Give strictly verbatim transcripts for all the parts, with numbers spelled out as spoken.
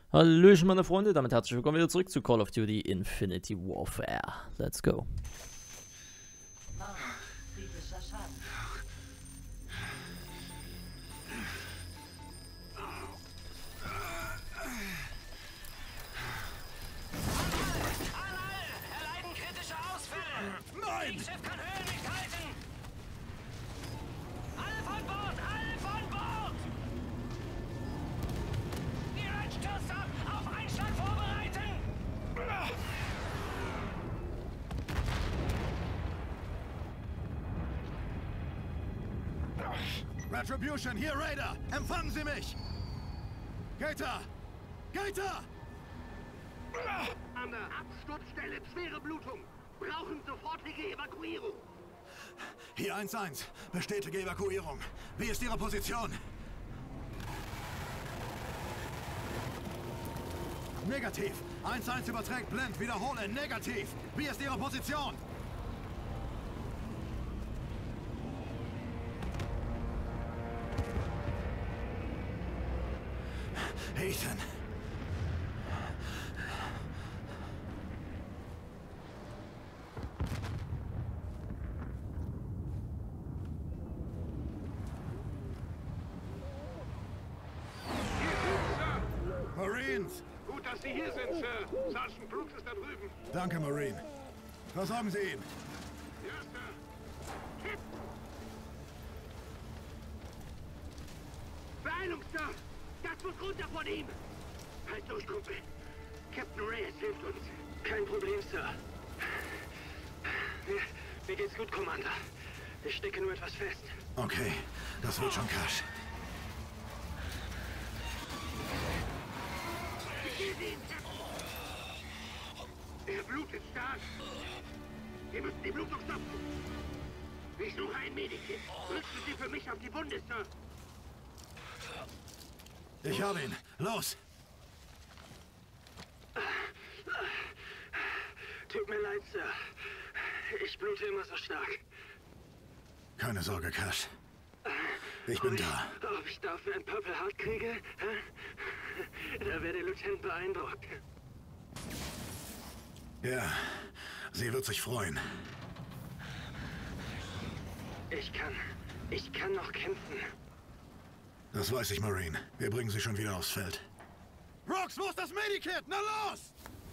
Hallöchen meine Freunde, damit herzlich willkommen wieder zurück zu Call of Duty Infinity Warfare. Let's go. Erleiden kritische Ausfälle! Nein! Das Schiff kann Höhen nicht halten! Alle von Bord! Alle von Bord! Die Einstürzer auf Einschlag vorbereiten! Retribution, hier Raider! Empfangen Sie mich! Gator! Gator! An der Absturzstelle, schwere Blutung. Brauchen sofortige Evakuierung. Hier eins eins. Bestätige Evakuierung. Wie ist Ihre Position? Negativ. eins eins überträgt blind. Wiederhole. Negativ. Wie ist Ihre Position? Ethan. Marines! Gut, dass Sie hier sind, Sir. Sergeant Brooks ist da drüben. Danke, Marine. Versorgen Sie ihn. Ja, Sir. Hit. Beeilung, Sir! Das muss runter von ihm! Halt durch, Kumpel. Captain Reyes hilft uns. Kein Problem, Sir. Mir, mir geht's gut, Commander. Ich stecke nur etwas fest. Okay, das wird schon Cash. Ich sehe ihn, Captain. Er blutet stark. Wir müssen die Blutung stoppen. Ich suche ein Medikit. Rüsten Sie für mich auf die Wunde, Sir. Ich habe ihn. Los! Tut mir leid, Sir. Ich blute immer so stark. Keine Sorge, Cash. Ich bin ob da. Ich, ob ich dafür ein Purple Heart kriege? Hä? Da wäre der Lieutenant beeindruckt. Ja, sie wird sich freuen. Ich kann... Ich kann noch kämpfen. Das weiß ich, Marine. Wir bringen sie schon wieder aufs Feld. Brooks, wo ist das Medikit? Na los!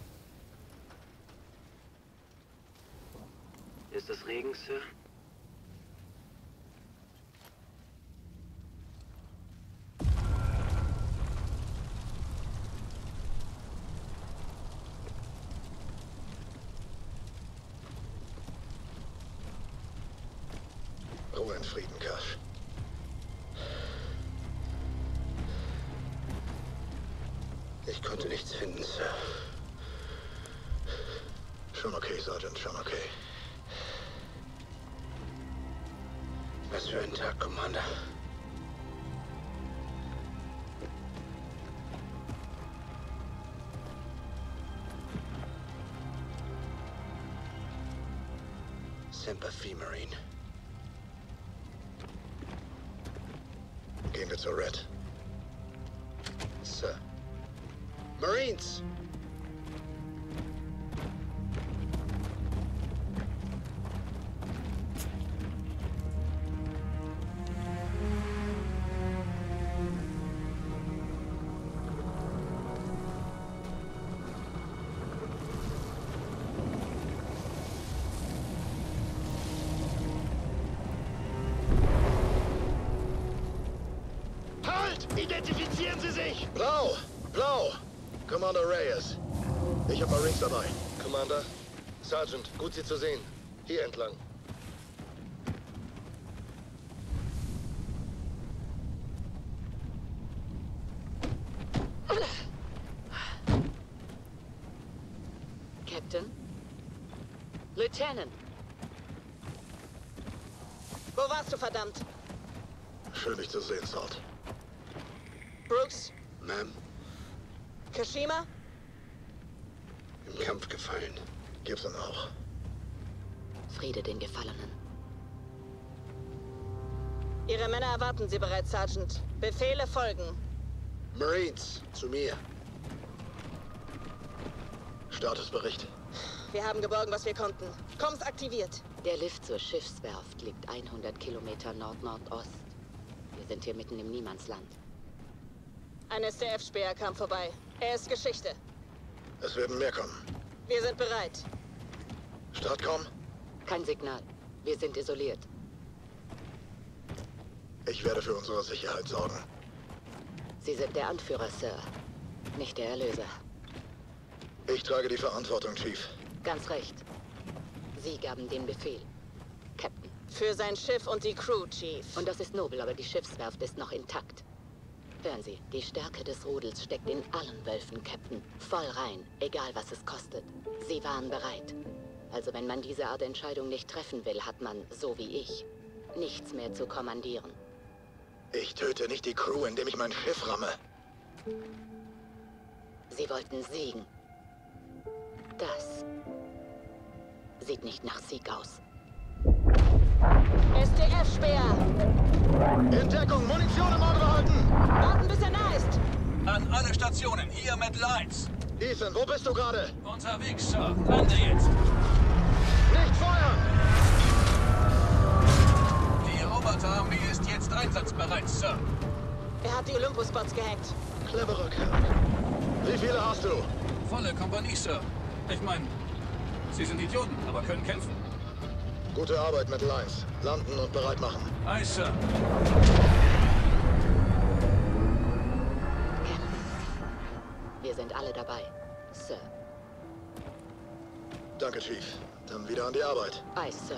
Ist es Regen, Sir? Ruhe in Frieden, Cash. Ich konnte nichts finden, Sir. Schon okay, Sergeant, schon okay. Was für ein Tag, Commander. Sympathy, Marine. Gehen wir zur Red. Sir. Marines! Halt! Identifizieren Sie sich! Blau! Blau! Commander Reyes. Ich habe Marines dabei. Commander, Sergeant, gut Sie zu sehen. Hier entlang. Captain? Lieutenant? Wo warst du, verdammt? Schön, dich zu sehen, Salt. Brooks? Ma'am, Kashima? im Kampf gefallen. Gibson auch. Friede den Gefallenen. Ihre Männer erwarten Sie bereits, Sergeant. Befehle folgen. Marines, zu mir. Statusbericht. Wir haben geborgen, was wir konnten. Comms aktiviert. Der Lift zur Schiffswerft liegt hundert Kilometer Nord-Nordost. Wir sind hier mitten im Niemandsland. Ein S D F-Speer kam vorbei. Er ist Geschichte. Es werden mehr kommen. Wir sind bereit. Startcom? Kein Signal. Wir sind isoliert. Ich werde für unsere Sicherheit sorgen. Sie sind der Anführer, Sir. Nicht der Erlöser. Ich trage die Verantwortung, Chief. Ganz recht. Sie gaben den Befehl, Captain. Für sein Schiff und die Crew, Chief. Und das ist nobel, aber die Schiffswerft ist noch intakt. Hören Sie, die Stärke des Rudels steckt in allen Wölfen, Captain. Voll rein, egal was es kostet. Sie waren bereit. Also wenn man diese Art Entscheidung nicht treffen will, hat man, so wie ich, nichts mehr zu kommandieren. Ich töte nicht die Crew, indem ich mein Schiff ramme. Sie wollten siegen. Das sieht nicht nach Sieg aus. S D F-Speer! In Deckung, Munition im Auge behalten! Warten, bis er nah ist! An alle Stationen, hier mit Lights. Ethan, wo bist du gerade? Unterwegs, Sir. Lande jetzt. Nicht feuern! Die Roboterarmee ist jetzt einsatzbereit, Sir. Er hat die Olympus-Bots gehackt. Cleverer Kerl. Wie viele hast du? Volle Kompanie, Sir. Ich meine, Sie sind Idioten, aber können kämpfen. Gute Arbeit, Metal eins. Landen und bereit machen. Aye, Sir. Wir sind alle dabei, Sir. Danke, Chief. Dann wieder an die Arbeit. Aye, Sir.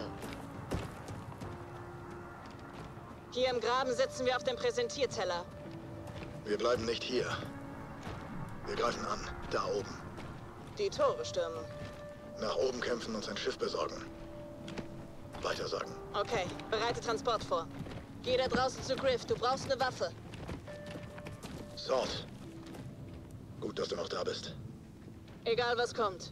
Hier im Graben sitzen wir auf dem Präsentierteller. Wir bleiben nicht hier. Wir greifen an. Da oben. Die Tore stürmen. Nach oben kämpfen und sein Schiff besorgen. Weitersagen. Okay, bereite Transport vor. Geh da draußen zu Griff, du brauchst eine Waffe. Salt. Gut, dass du noch da bist. Egal was kommt.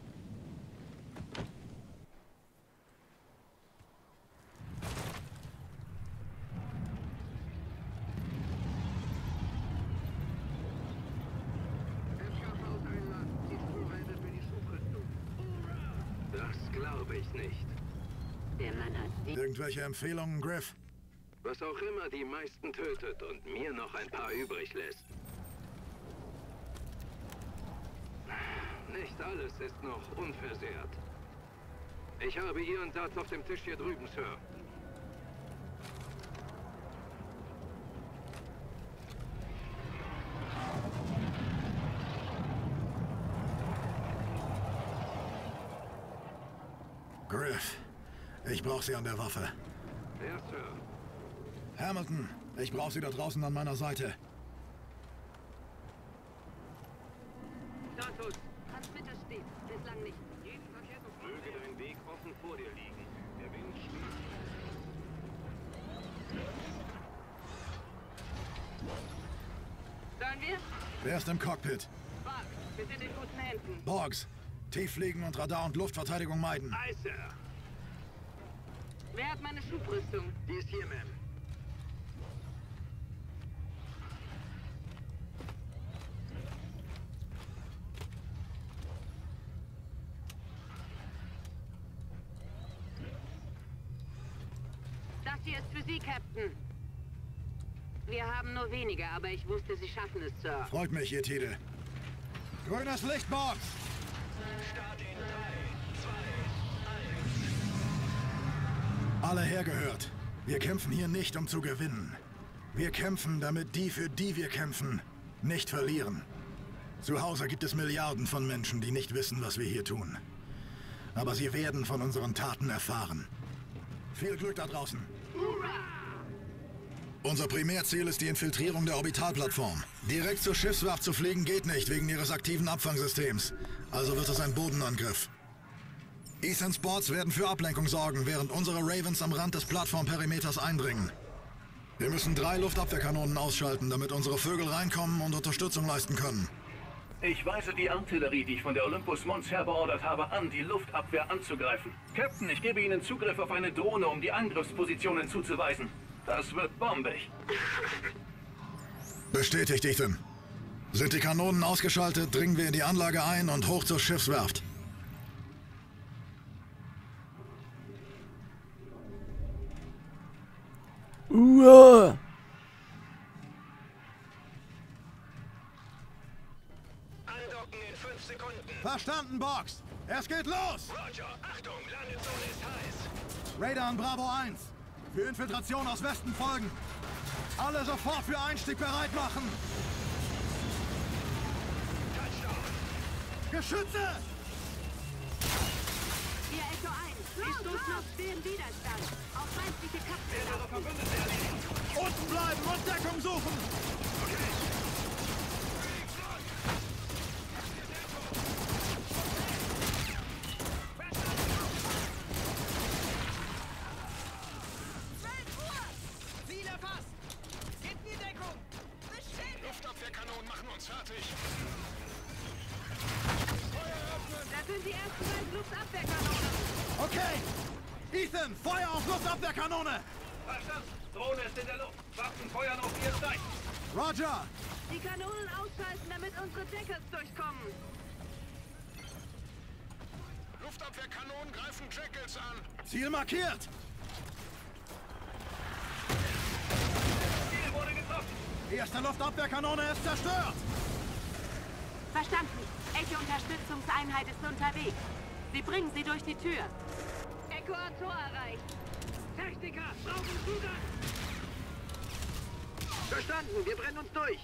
Das glaube ich nicht. Der Mann hat sie. Irgendwelche Empfehlungen, Griff? Was auch immer die meisten tötet und mir noch ein paar übrig lässt. Nicht alles ist noch unversehrt. Ich habe Ihren Satz auf dem Tisch hier drüben, Sir. Griff, ich brauche sie an der Waffe. Ja, Sir. Hamilton, ich brauche sie da draußen an meiner Seite. Status. Transmitter steht. Bislang nicht. Jeden Verkehrsunfall. Möge dein Weg offen vor dir liegen. Der Wind spielt. Sollen wir? Wer ist im Cockpit? Fuck. Wir sind in guten Händen. Borgs, Tieffliegen und Radar- und Luftverteidigung meiden. Aye, Sir. Wer hat meine Schubrüstung? Die ist hier, Ma'am. Das hier ist für Sie, Captain. Wir haben nur wenige, aber ich wusste, Sie schaffen es, Sir. Freut mich, ihr Tide. Grünes Licht, Borgs! Alle hergehört. Wir kämpfen hier nicht, um zu gewinnen. Wir kämpfen, damit die, für die wir kämpfen, nicht verlieren. Zu Hause gibt es Milliarden von Menschen, die nicht wissen, was wir hier tun. Aber sie werden von unseren Taten erfahren. Viel Glück da draußen. Unser Primärziel ist die Infiltrierung der Orbitalplattform. Direkt zur Schiffswerft zu fliegen geht nicht, wegen ihres aktiven Abfangsystems. Also wird es ein Bodenangriff. Ethans Bots werden für Ablenkung sorgen, während unsere Ravens am Rand des Plattformperimeters eindringen. Wir müssen drei Luftabwehrkanonen ausschalten, damit unsere Vögel reinkommen und Unterstützung leisten können. Ich weise die Artillerie, die ich von der Olympus Mons her beordert habe, an, die Luftabwehr anzugreifen. Captain, ich gebe Ihnen Zugriff auf eine Drohne, um die Angriffspositionen zuzuweisen. Das wird bombig. Bestätigt, Ethan. Sind die Kanonen ausgeschaltet, dringen wir in die Anlage ein und hoch zur Schiffswerft. Uah. Andocken in fünf Sekunden. Verstanden, Box. Es geht los. Roger, Achtung, Landezone ist heiß. Radar an Bravo eins. Für Infiltration aus Westen folgen. Alle sofort für Einstieg bereit machen. Geschütze! Hier Echo eins. Wir stoßen auf schweren Widerstand. Auf feindliche Kapseln. Unten bleiben und Deckung suchen! Ziel erfasst! Gebt mir Deckung! Luftabwehrkanonen machen uns fertig! Da sind die ersten beiden Luftabwehrkanonen. Okay! Ethan, Feuer auf Luftabwehrkanone! Verstanden. Drohne ist in der Luft. Waffen feuern auf ihr Seite. Roger! Die Kanonen ausschalten, damit unsere Jackals durchkommen. Luftabwehrkanonen greifen Jackals an! Ziel markiert! Ziel wurde getroffen. Die erste Luftabwehrkanone ist zerstört! Verstanden. Echo-Unterstützungseinheit ist unterwegs. Sie bringen sie durch die Tür. Echo hat Tor erreicht. Techniker, brauchen Zugang! Verstanden, wir brennen uns durch!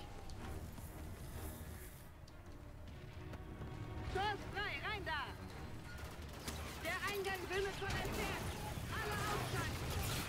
Tor ist frei, rein da! Der Eingang wimmelt von entfernt. Alle ausschalten!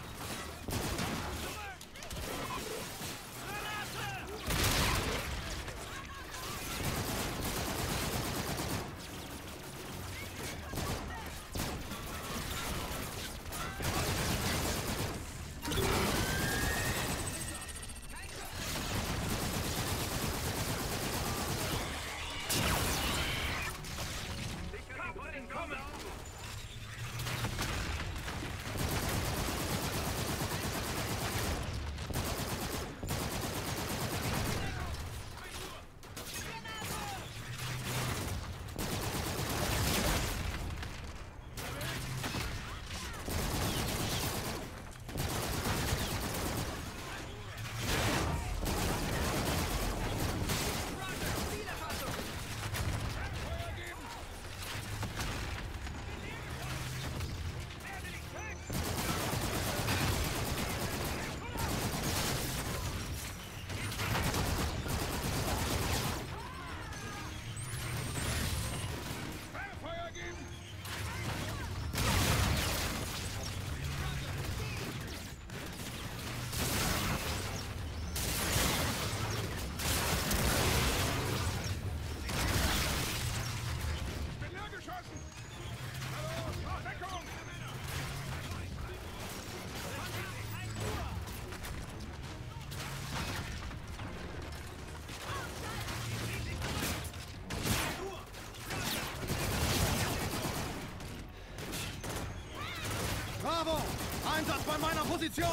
Bravo! Einsatz bei meiner Position!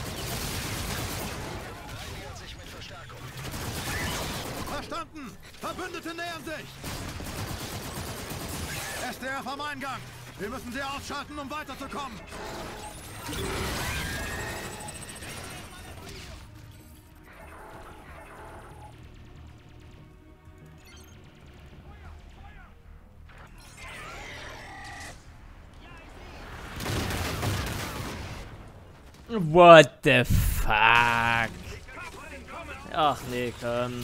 Nähert sich mit Verstärkung. Verstanden! Verbündete nähern sich! S D F am Eingang! Wir müssen sie ausschalten, um weiterzukommen! What the fuck? Ach nee, komm.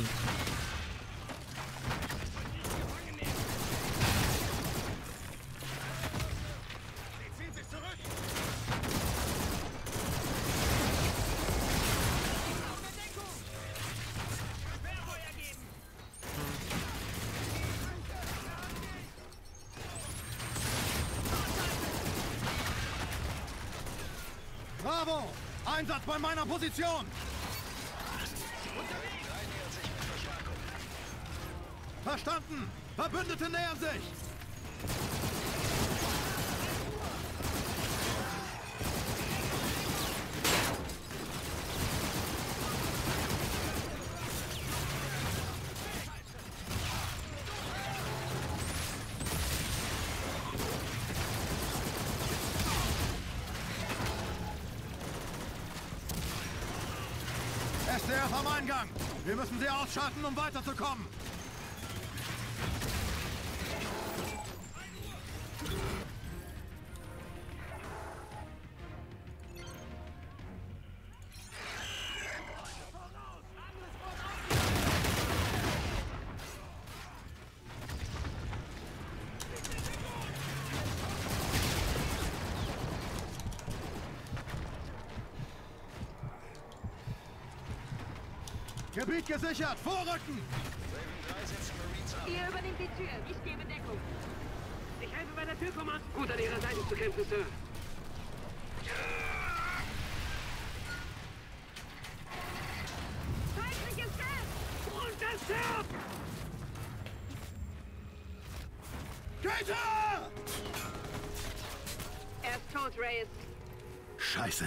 Bravo! Einsatz bei meiner Position! Verstanden! Verbündete nähern sich! Angriff am Eingang! Wir müssen sie ausschalten, um weiterzukommen! Gebiet gesichert! Vorrücken! Ihr übernehmt die Tür. Ich gebe Deckung. Ich helfe bei der Türkommand. Gut an Ihrer Seite zu kämpfen, Sir. Feindliches Gas! Runter, Sir! Gator! Er ist tot, Reyes. Scheiße.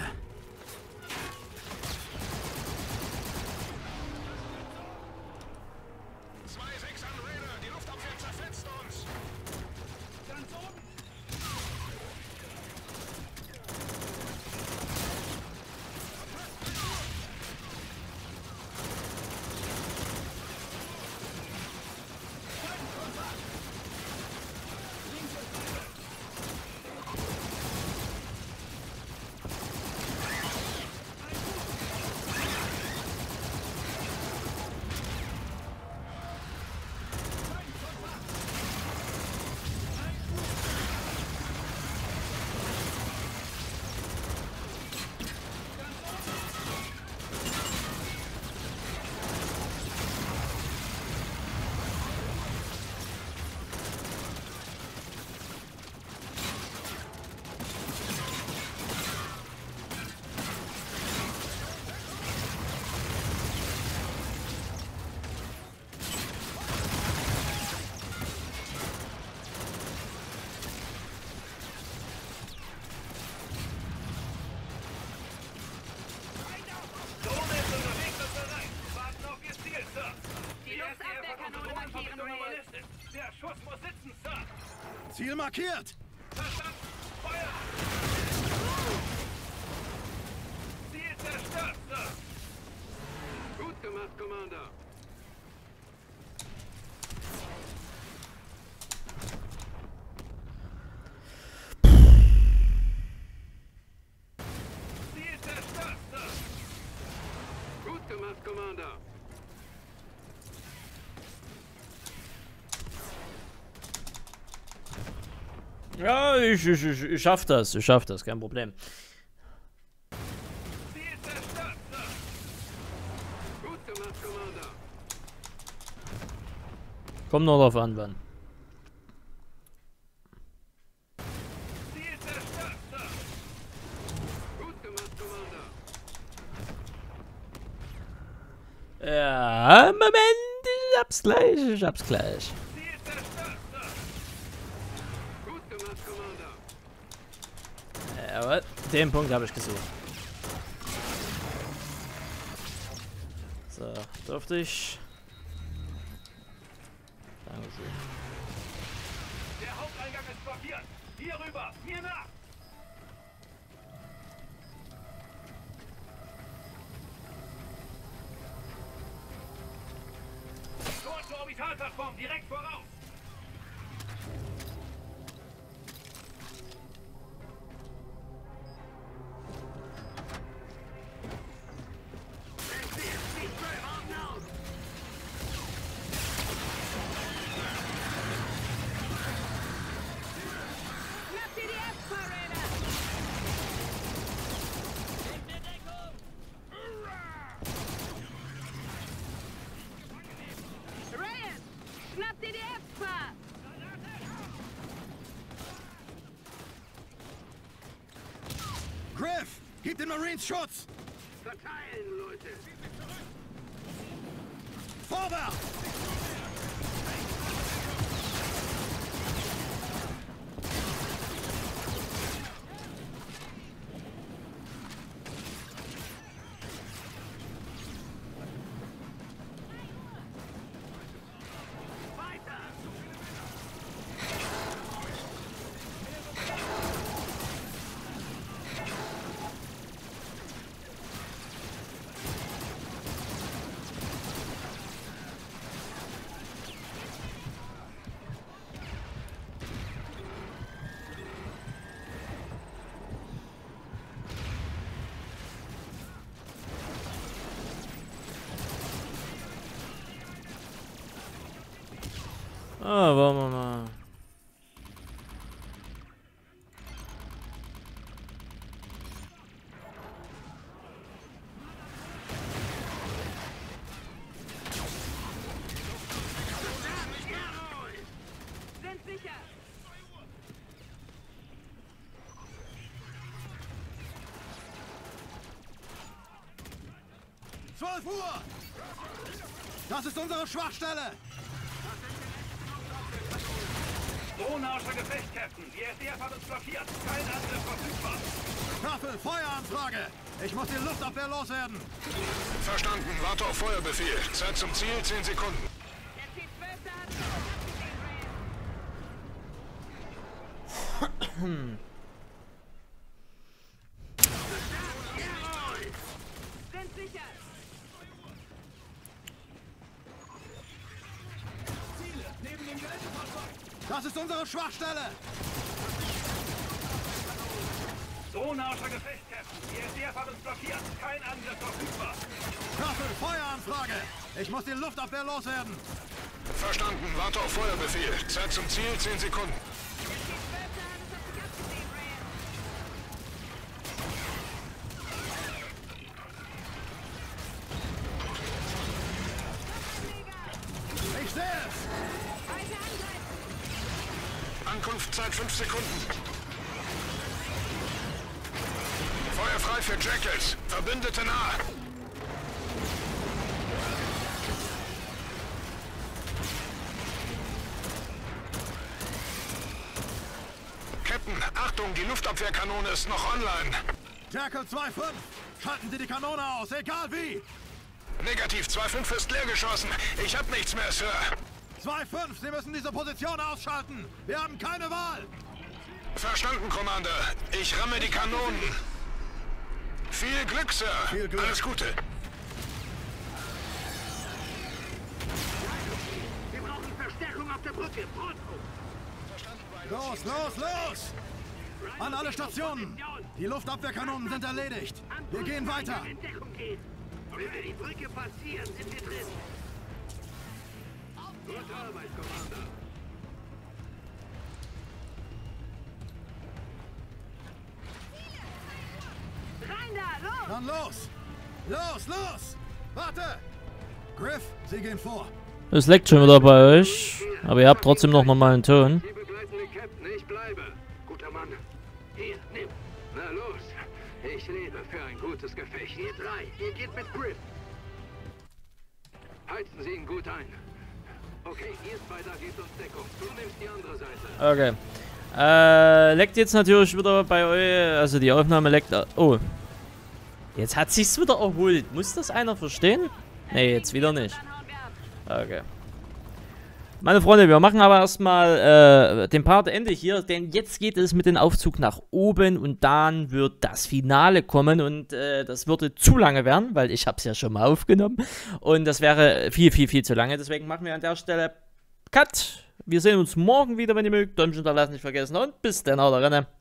Der Schuss muss sitzen, Sir. Ziel markiert! Verstanden. Feuer! Ziel zerstört, Sir. Gut gemacht, Commander. Ziel zerstört, Sir. Gut gemacht, Commander. Ja, ich, ich, ich, ich schaff das, ich schaff das, kein Problem. Ziel zerstört, Sir. Gut gemacht, Commander. Kommt noch drauf an, wann. Ziel zerstört, Sir. Gut gemacht, Commander. Ja, Moment, ich hab's gleich, ich hab's gleich. Ziel zerstört, Sir. Gut gemacht, Commander. Aber den Punkt habe ich gesucht. So, durfte ich. Dankeschön. Der Haupteingang ist blockiert. Hier rüber, mir nach. Tor zur Orbitalplattform, direkt voraus. Schnappt ihr die F-Parade! Reyes! Schnappt ihr die F-Par! Griff, gib den Marines Schutz! Verteilen, Leute. Vorwärts! Ah, wollen wir mal. Sind sicher. zwölf Uhr! Das ist unsere Schwachstelle! Drohne außer Gefecht, Captain. Die S D F hat uns blockiert. Kein Angriff verfügbar. Staffel, Feueranfrage! Ich muss die Luftabwehr loswerden! Verstanden. Warte auf Feuerbefehl. Zeit zum Ziel, zehn Sekunden. Der T zwölf hat es abgesehen, Jawohl. Sind sicher. Das ist unsere Schwachstelle! Drohne außer Gefecht, Captain. Die S D F hat uns blockiert. Kein Angriff verfügbar. Staffel, Feueranfrage! Ich muss die Luftabwehr loswerden! Verstanden. Warte auf Feuerbefehl. Zeit zum Ziel, zehn Sekunden. Der T zwölf hat es auf dich abgesehen, Ryan. Ich sehe es! Weiter angreifen. Ankunftszeit fünf Sekunden. Feuer frei für Jackals. Verbündete nahe. Captain, Achtung, die Luftabwehrkanone ist noch online. Jackal zwei fünf! Schalten Sie die Kanone aus, egal wie! Negativ, zwei fünf ist leer geschossen. Ich hab nichts mehr, Sir. zwei fünf, Sie müssen diese Position ausschalten! Wir haben keine Wahl! Verstanden, Commander. Ich ramme die Kanonen. Viel Glück, Sir. Viel Glück. Alles Gute. Wir brauchen Verstärkung auf der Brücke. Pronto. Los, los, los! An alle Stationen! Die Luftabwehrkanonen sind erledigt! Wir gehen weiter! In Deckung gehen. Wenn wir die Brücke passieren, sind wir drin. Gute Arbeit, Commander. Rein da, los! Dann los! Los, los! Warte! Griff, Sie gehen vor! Es leckt schon wieder bei euch. Aber ihr habt trotzdem noch normalen Ton. Sie begleiten den Captain, ich bleibe. Guter Mann. Hier, nimm. Na los. Ich lebe für ein gutes Gefecht. Ihr drei, ihr geht mit Griff. Heizen Sie ihn gut ein. Okay, ihr zwei da gebt uns Deckung. Du nimmst die andere Seite. Okay. Äh, leckt jetzt natürlich wieder bei euch. Also die Aufnahme leckt. Oh. Jetzt hat sich's wieder erholt. Muss das einer verstehen? Nee, jetzt wieder nicht. Okay. Meine Freunde, wir machen aber erstmal äh, den Part Ende hier, denn jetzt geht es mit dem Aufzug nach oben und dann wird das Finale kommen und äh, das würde zu lange werden, weil ich habe es ja schon mal aufgenommen und das wäre viel, viel, viel zu lange. Deswegen machen wir an der Stelle Cut. Wir sehen uns morgen wieder, wenn ihr mögt. Däumchen da lassen nicht vergessen und bis dann, haut rein.